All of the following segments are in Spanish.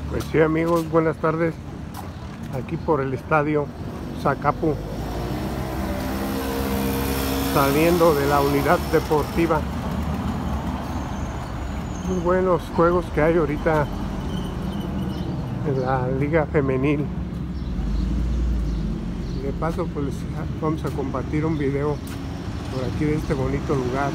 Pues sí, amigos, buenas tardes. Aquí por el estadio Zacapu, saliendo de la unidad deportiva. Muy buenos juegos que hay ahorita en la liga femenil. Y de paso, pues vamos a compartir un video por aquí de este bonito lugar.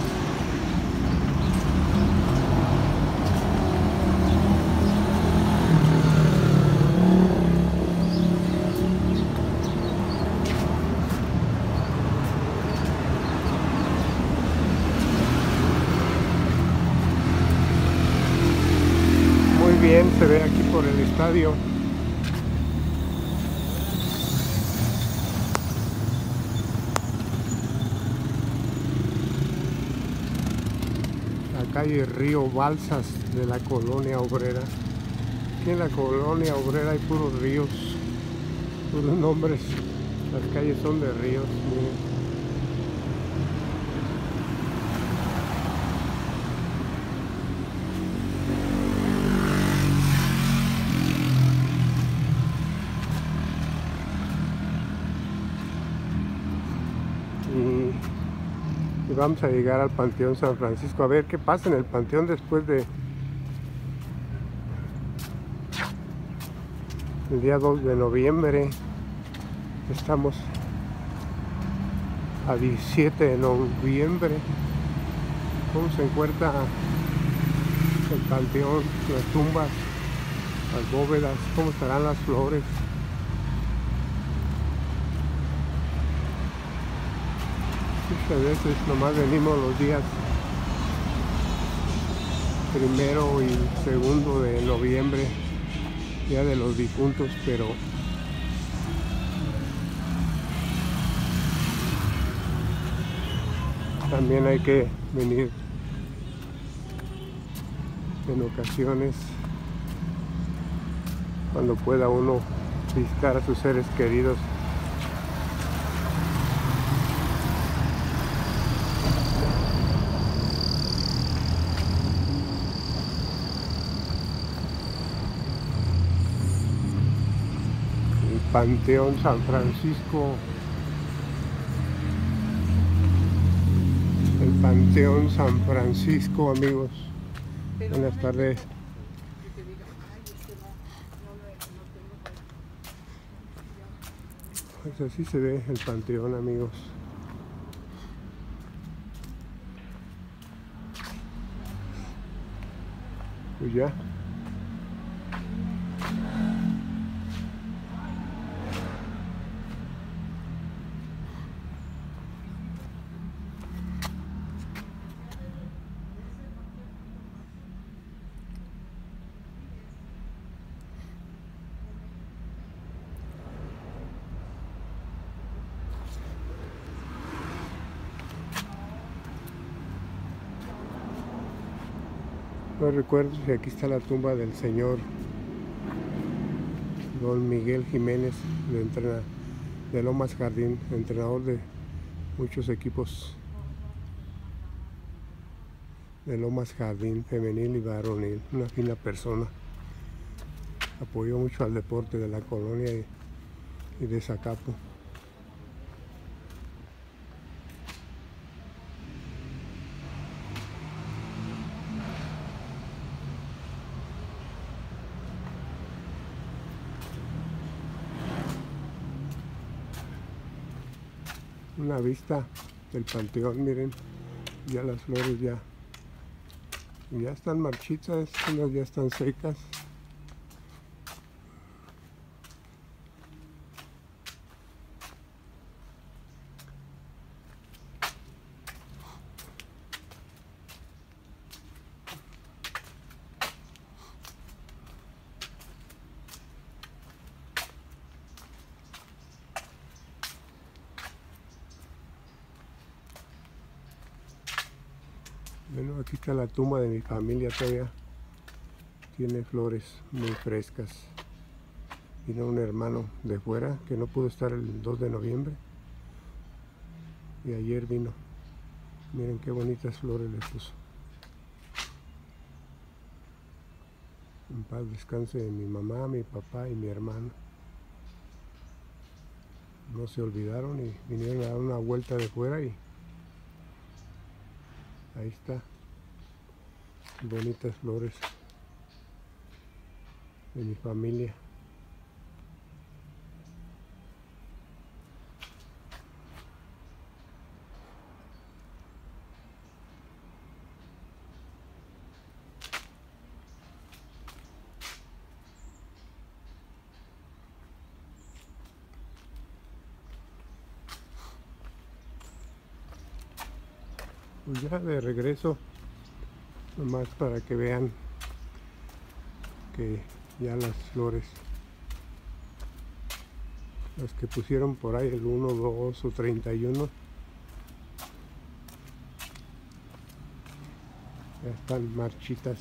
Muy bien se ve aquí por el estadio. La calle Río Balsas de la Colonia Obrera. Aquí en la Colonia Obrera hay puros ríos, puros nombres. Las calles son de ríos. Miren. Y vamos a llegar al Panteón San Francisco a ver qué pasa en el Panteón después de el día 2 de noviembre. Estamos a 17 de noviembre. ¿Cómo se encuentra el Panteón, las tumbas, las bóvedas? ¿Cómo estarán las flores? Muchas veces nomás venimos los días 1 y 2 de noviembre, día de los difuntos, pero también hay que venir en ocasiones cuando pueda uno visitar a sus seres queridos. El Panteón San Francisco. El Panteón San Francisco, amigos. Buenas tardes. Pues así se ve el panteón, amigos. Pues ya. No recuerdo si aquí está la tumba del señor Don Miguel Jiménez, de Lomas Jardín, entrenador de muchos equipos de Lomas Jardín, femenil y varonil. Una fina persona. Apoyó mucho al deporte de la colonia y de Zacapu. Una vista del panteón, miren, ya las flores ya están marchitas, unas ya están secas. Bueno, aquí está la tumba de mi familia, todavía tiene flores muy frescas. Vino un hermano de fuera que no pudo estar el 2 de noviembre y ayer vino. Miren qué bonitas flores le puso. En paz descanse mi mamá, mi papá y mi hermano. No se olvidaron y vinieron a dar una vuelta de fuera y ahí está. Bonitas flores de mi familia. Pues ya de regreso, nomás para que vean que ya las flores, las que pusieron por ahí el 1, 2 o 31, ya están marchitas.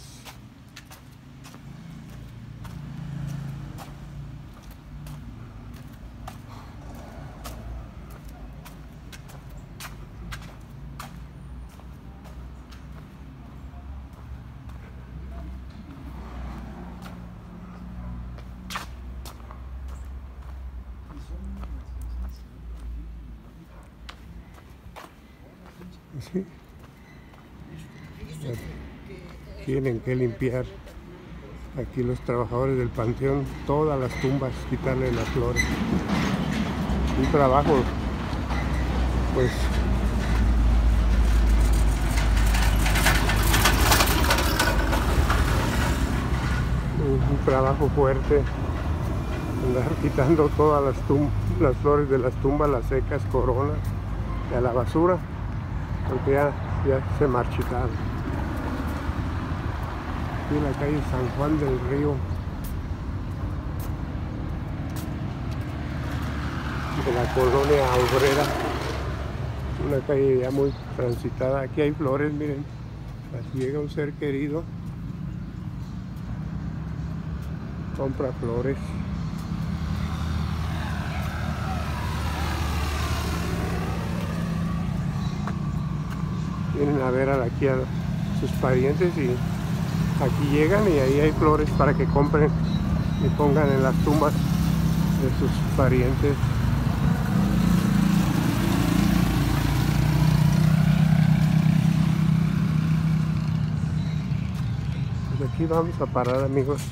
Sí. Tienen que limpiar aquí los trabajadores del panteón todas las tumbas, quitarle las flores. Un trabajo, pues, un trabajo fuerte, andar quitando todas las flores de las tumbas, las secas, coronas, y a la basura, porque ya se marchitaron. Aquí en la calle San Juan del Río, de la colonia obrera, una calle ya muy transitada. Aquí hay flores, miren, aquí llega un ser querido, compra flores. Vienen a ver aquí a sus parientes y aquí llegan y ahí hay flores para que compren y pongan en las tumbas de sus parientes. Pues aquí vamos a parar, amigos.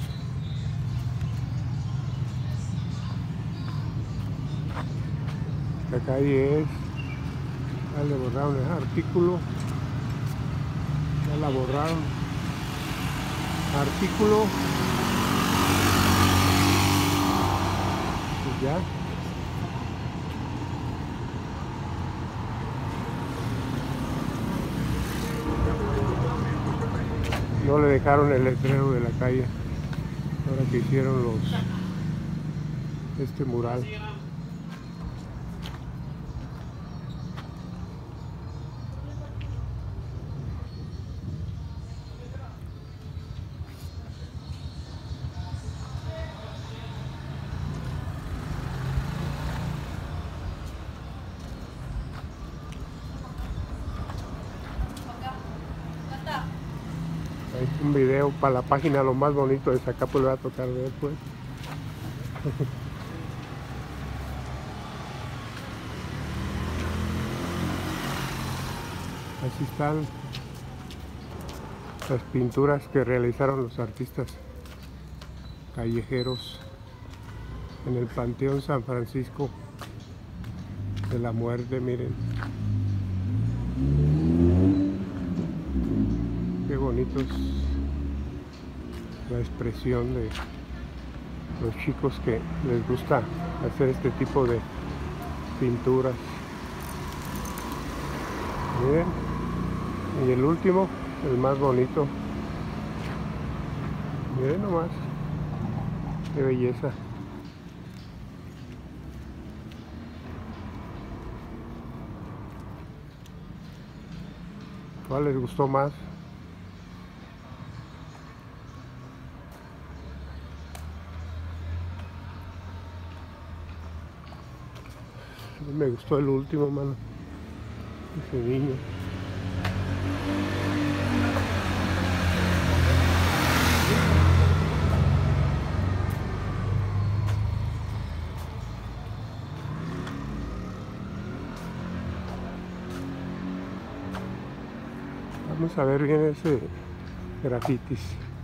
La calle es, ya le borraron el artículo, ya la borraron, artículo, pues ya. No le dejaron el letrero de la calle, ahora que hicieron este mural. Un video para la página Lo Más Bonito de Zacapu, le va a tocar ver pues. Así están las pinturas que realizaron los artistas callejeros en el Panteón San Francisco de la Muerte. Miren qué bonitos, la expresión de los chicos que les gusta hacer este tipo de pinturas. Miren, y el último, el más bonito, miren nomás, qué belleza. ¿Cuál les gustó más? A mí me gustó el último, mano. Ese niño. Vamos a ver bien ese grafitis.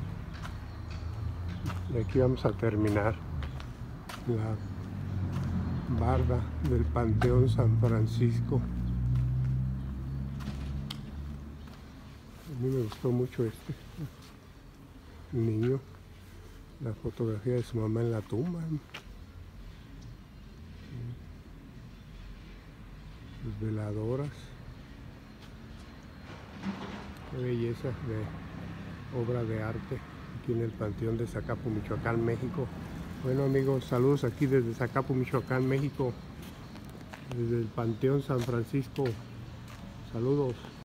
Y aquí vamos a terminar la barda del Panteón San Francisco. A mí me gustó mucho este niño, la fotografía de su mamá en la tumba. Las veladoras. Qué belleza de obra de arte aquí en el Panteón de Zacapu, Michoacán, México. Bueno amigos, saludos aquí desde Zacapu, Michoacán, México, desde el Panteón San Francisco. Saludos.